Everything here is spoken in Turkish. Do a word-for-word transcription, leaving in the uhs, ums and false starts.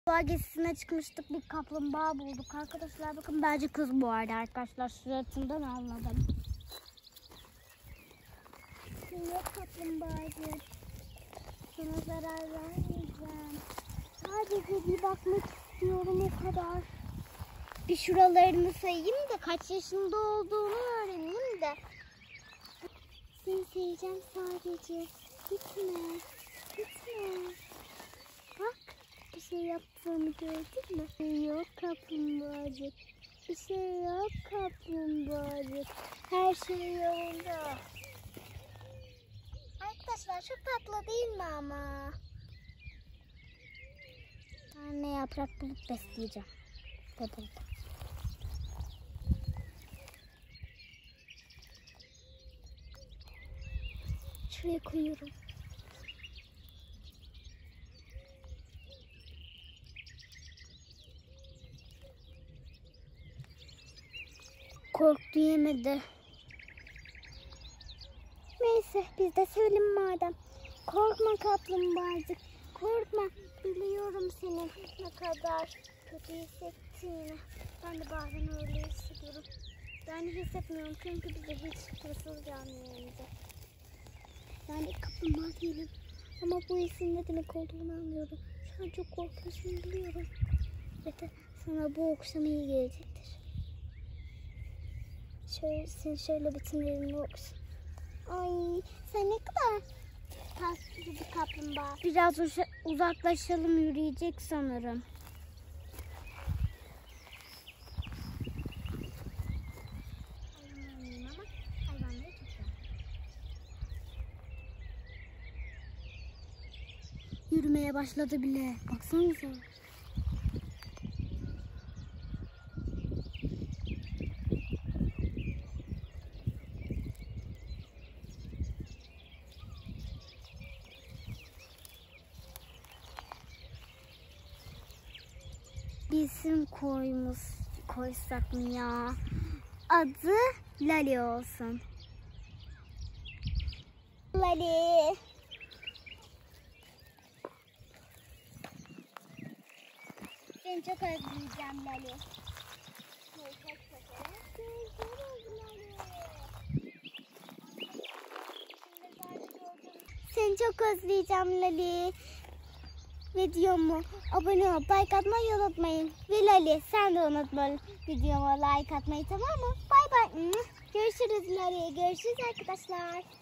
Doğa gezisine çıkmıştık, bir kaplumbağa bulduk arkadaşlar. Bakın bence kız bu arada arkadaşlar, suratından anladım. Yok kaplumbağacı. Sana zarar vermeyeceğim. Sadece bir bakmak istiyorum, o kadar. Bir şuralarını sayayım da kaç yaşında olduğunu öğreneyim de. Seni seveceğim sadece. Gitme. Gitme. Bak, bir şey yaptığımı gördün mü? Bir şey yok kaplumbağacık. Bir şey yok kaplumbağacık. Her şey yolunda. Arkadaşlar çok tatlı değil mi ama? Ben ne yaprak bulup besleyeceğim. De burada. Şuraya koyuyorum. Korktu, yemedi. Neyse biz de söyleyeyim madem. Korkma kaplumbağacık. Korkma. Biliyorum seni ne kadar kötü hissettiğini. Ben de bazen öyle hissediyorum. Yani hissetmiyorum çünkü bize hiç hırsız gelmiyor elimize. Yani kaplumbağa değilim. Ama bu hissin ne demek olduğunu anlıyorum. Sen çok korkuyorsun biliyorum. Ve de sana bu akşam iyi gelecektir. Şöyle, sen şöyle bütün elini okusun. Ay sen ne kadar tatlı bir kaplumbağa. Biraz uzaklaşalım, yürüyecek sanırım. Yürümeye başladı bile. Baksanıza. Bir isim koymuş, koysak mı ya? Adı Lali olsun. Lali. Seni çok özleyeceğim Lali. Seni çok özleyeceğim Lali. Videomu abone olup like atmayı unutmayın. Ve Lali sen de unutma videoma like atmayı, tamam mı? Bay bay. Görüşürüz Lali. Görüşürüz arkadaşlar.